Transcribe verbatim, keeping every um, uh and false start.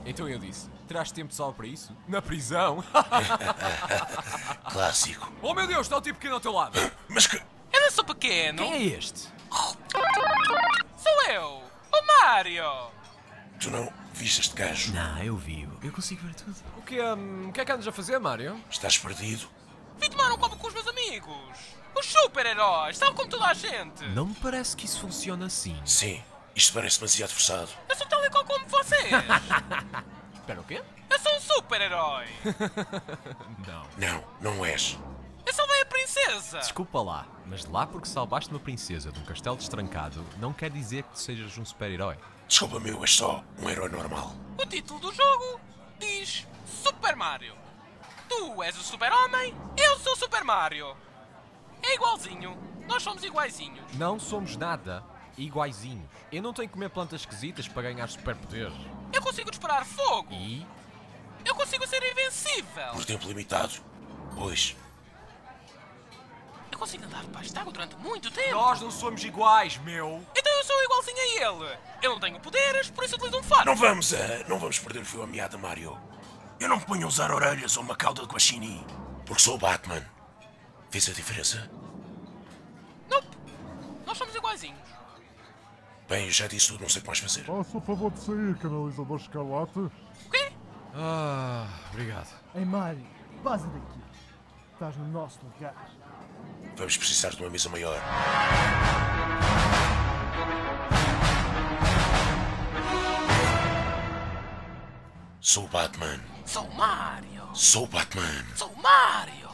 Então eu disse, terás tempo só para isso? Na prisão? Clássico. Oh meu Deus, está o tipo pequeno ao teu lado. Mas que... Eu não sou pequeno. Quem é este? Sou eu, o Mário. Tu não viste este gajo? Não, eu vi. Eu consigo ver tudo. O que, hum, o que é que andas a fazer, Mário? Estás perdido? Vim tomar um copo com os meus amigos. Os super-heróis, tal como toda a gente. Não me parece que isso funciona assim. Sim. Isto parece demasiado forçado. Eu sou tal e qual como vocês. Espera, o quê? Eu sou um super-herói. Não. Não, não és. Eu salvei a princesa. Desculpa lá, mas lá porque salvaste uma princesa de um castelo destrancado, não quer dizer que tu sejas um super-herói. Desculpa, meu, és só um herói normal. O título do jogo diz Super Mario. Tu és o Super-Homem, eu sou o Super Mario. É igualzinho. Nós somos iguaizinhos. Não somos nada iguaizinhos. Eu não tenho que comer plantas esquisitas para ganhar superpoderes. Eu consigo disparar fogo. E? Eu consigo ser invencível. Por tempo limitado. Pois. Eu consigo andar debaixo de água durante muito tempo. Nós não somos iguais, meu. Então eu sou igualzinho a ele. Eu não tenho poderes, por isso utilizo um fato. Não vamos a... Não vamos perder o fio à meada, Mario. Eu não me ponho a usar orelhas ou uma cauda de guaxinim. Porque sou o Batman. Vês a diferença? Nope. Nós somos iguaizinhos. Bem, eu já disse tudo, não sei o que mais fazer. Faça o favor de sair, canalizador escarlate. O quê? Ah, obrigado. Ei, Mário, vaza daqui. Estás no nosso lugar. Vamos precisar de uma mesa maior. Sou o Batman. Sou o Mario. Sou o Batman. Sou o Mario.